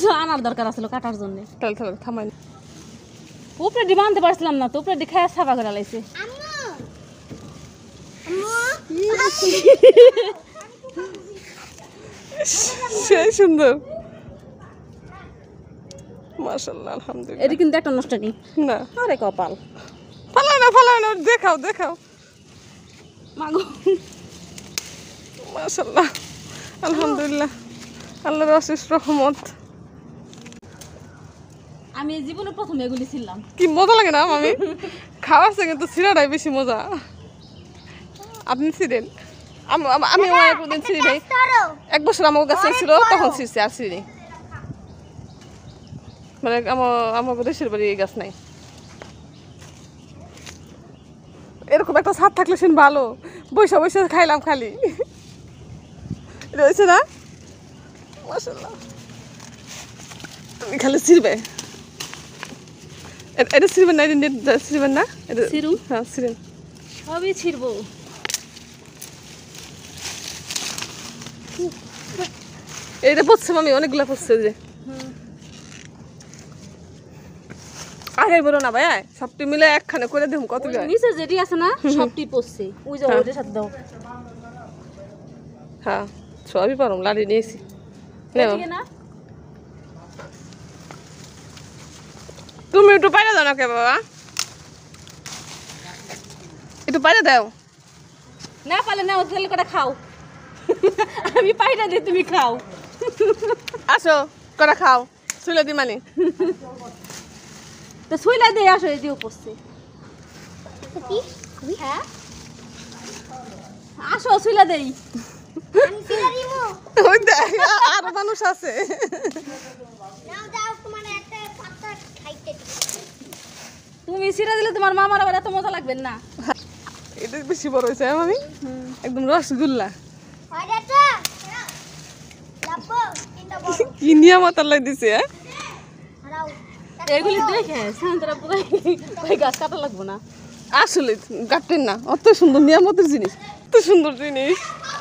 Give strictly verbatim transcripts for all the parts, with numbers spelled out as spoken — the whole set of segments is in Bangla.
কিছু আনার দরকার আছিল কাটার জন্য। তাহলে তাহলে থামাই উপরে ডিম আনতে পারছিলাম না তো, উপরে ডি খায় সাফা করে লাইছে। সেই সুন্দর মাশাআল্লাহ আলহামদুলিল্লাহ। এটা কিন্তু একটা নষ্ট নেই না আরে কপাল ফালাও না ফালাও না দেখাও দেখাও মাগো মাশাআল্লাহ আলহামদুলিল্লাহ আল্লাহর অশেষ রহমত। আমি জীবনে প্রথম এগুলি ছিলাম। কি মজা লাগে না মামি খাওয়াচ্ছে কিন্তু ছিঁড়াটাই বেশি মজা। আপনি ছিঁড়েন আমি একদিন ছিঁড়ি ভাই এক বছর আমার গাছে ছিল তখন ছিঁড়ছে আর ছিঁড়ি মানে আমার আমার দেশের বাড়ি এই গাছ নাই। এরকম একটা ছাদ থাকলে সেন ভালো বৈশা বৈশা খাইলাম খালি রয়েছে না মাশাআল্লাহ। তুমি খালি ছিঁড়বে এটা ছিঁড়বেন না এটা ছিঁড়বেন না এটা ছিঁড়ু হ্যাঁ ছিঁড়েন সবই ছিঁড়বো। এটা পড়ছে মামি অনেকগুলা পড়ছে যে আগে বলো না ভাই সবটি মিলে একখানে করে দেখুন কত নিচে যেটি আছে না সবটি পড়ছে ওই যে ওইটার সাথে দাও। হ্যাঁ সবই পারো লাড়ি নিয়েছি না তুমি একটু পাইরে দাও না কে বাবা একটু পাইরে দাও না পারলে না তাহলে কটা খাও আমি পাইরা দিই তুমি খাও আসো কটা খাও শুলে দি মানি তো শুইলা দিয়ে আসো এই যে পড়ছে হ্যাঁ আসো শুইলা দেই ওই দেখ আরো মানুষ আছে তুমি সিরা দিলে তোমার মামার আবার এত মজা লাগবে না। এটা বেশি বড় হয়েছে মামি একদম রসগোল্লা কি নিয়ামত আল্লাহ দিছে হ্যাঁ এগুলি দেখে সান্তরা পুরাই গাছ কাটা লাগবো না আসলে কাটেন না অত সুন্দর নিয়ামতের জিনিস এত সুন্দর জিনিস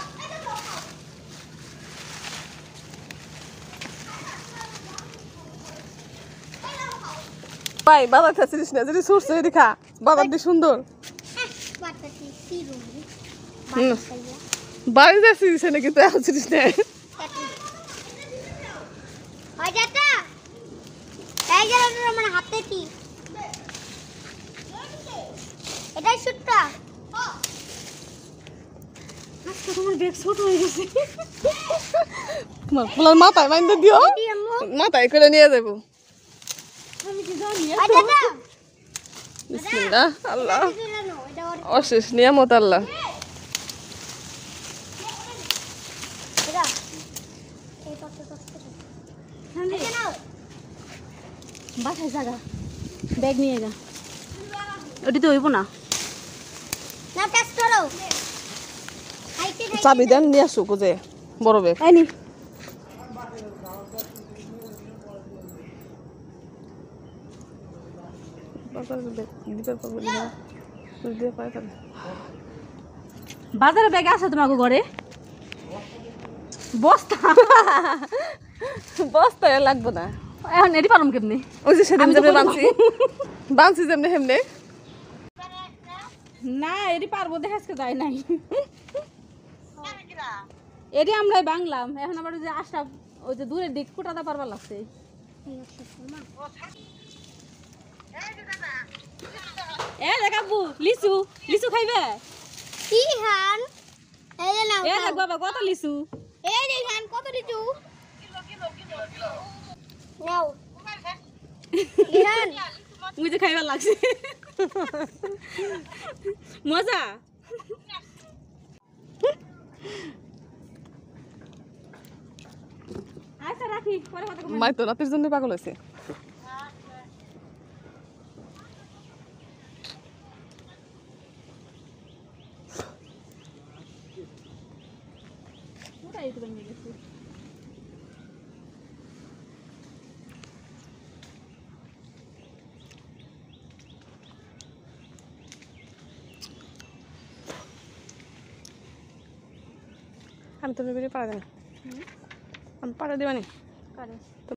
ভাই বাজার খাচ্ছিস না যদি সরষে এটি খা বাজার দিয়ে সুন্দর বাড়ি যাচ্ছিস না কিন্তু এখন ছিলিস না তোমার ব্যাগ ছোট হয়ে গেছে তোমার মাথায় বাইন্দা দিও মাথায় করে নিয়ে যাবো আমি কি জানি বিসমিল্লাহ আল্লাহ অশেষ নিয়ামত আল্লাহ বাসায় জায়গা ব্যাগ নিয়ে যা ওটি তো হইব না চাবি দেন নিয়ে আসুক যে বড় ব্যাগ আইনি বাজারে ব্যাগ আছে তোমাকে ঘরে বস্তা বস্তা লাগবো না এখন এটি পারলাম কেমনি ওই যে সেদিন যেমনি বানছি বানছি যেমনি হেমনে না এটি পারবো দেখাজকে যায় নাই এটি আমরাই বাংলাম এখন আবার যে আশা ওই যে দূরে দিক কোটাতে পারবার লাগছে এ দেখাবো লিচু লিচু খাইবে কি খান এই যে নাও এ দেখ বাবা কত লিচু এই যে খান কত লিচু কিলো কিলো কিলো কিলো নাও খান মুই যে খাইবার লাগছে মজা আচ্ছা রাখি পরে কথা মাই তো রাতের জন্য পাগল হয়েছে ওটাই তো ভেঙে গেছে আমি তো ভেবে পারা দেন আমি পারা দেবানি কারে